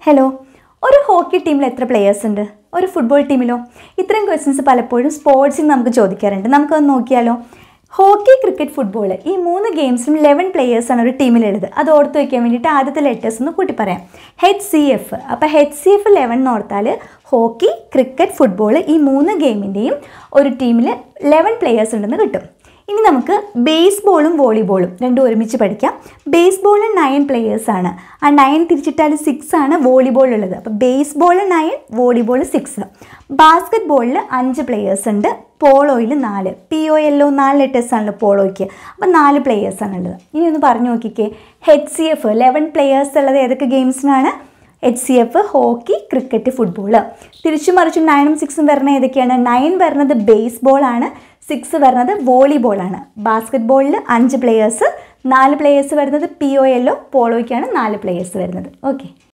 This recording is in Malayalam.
ഹലോ, ഒരു ഹോക്കി ടീമിൽ എത്ര പ്ലേയേഴ്സ് ഉണ്ട്? ഒരു ഫുട്ബോൾ ടീമിലോ? ഇത്തരം ക്വസ്റ്റ്യൻസ് പലപ്പോഴും സ്പോർട്സിൽ നമുക്ക് ചോദിക്കാറുണ്ട്. നമുക്കത് നോക്കിയാലോ. ഹോക്കി, ക്രിക്കറ്റ്, ഫുട്ബോൾ ഈ 3 ഗെയിംസിലും 11 പ്ലേയേഴ്സാണ് ഒരു ടീമിലുള്ളത്. അത് ഓർത്ത് വയ്ക്കാൻ വേണ്ടിയിട്ട് ആദ്യത്തെ ലെറ്റേഴ്സ് ഒന്ന് കൂട്ടി പറയാം. HCF. അപ്പോൾ HCF 11 എന്ന് ഓർത്താൽ ഹോക്കി, ക്രിക്കറ്റ്, ഫുട്ബോൾ ഈ 3 ഗെയിമിൻ്റെയും ഒരു ടീമിൽ 11 പ്ലേയേഴ്സ് ഉണ്ടെന്ന് കിട്ടും. ഇനി നമുക്ക് ബേസ്ബോളും വോളിബോളും രണ്ടും ഒരുമിച്ച് പഠിക്കാം. ബേസ്ബോളിൽ 9 പ്ലേയേഴ്സാണ്. ആ 9 തിരിച്ചിട്ടാൽ 6 ആണ് വോളിബോളുള്ളത്. അപ്പോൾ ബേസ്ബോൾ 9, വോളിബോൾ 6. ബാസ്കറ്റ് ബോളിൽ 5 പ്ലേയേഴ്സ് ഉണ്ട്. പോളോയിൽ 4. POLO 4 ലെറ്റേഴ്സാണല്ലോ പോളോയ്ക്ക്. അപ്പോൾ 4 പ്ലേയേഴ്സാണുള്ളത്. ഇനി ഒന്ന് പറഞ്ഞു നോക്കിക്കേ. HCF 11 പ്ലേയേഴ്സ് ഉള്ളത് ഏതൊക്കെ ഗെയിംസിനാണ്? HCF hockey, cricket, football. തിരിച്ചും മറിച്ചും 9ഉം 6ഉം വരുന്നത് ഏതൊക്കെയാണ്? 9 വരുന്നത് ബേസ്ബോളാണ്, 6 വരുന്നത് വോളിബോളാണ്. ബാസ്കറ്റ് ബോളിൽ 5 പ്ലേയേഴ്സ്, 4 പ്ലേയേഴ്സ് വരുന്നത് POLO പോളോയ്ക്കാണ് 4 പ്ലേയേഴ്സ് വരുന്നത്. ഓക്കെ.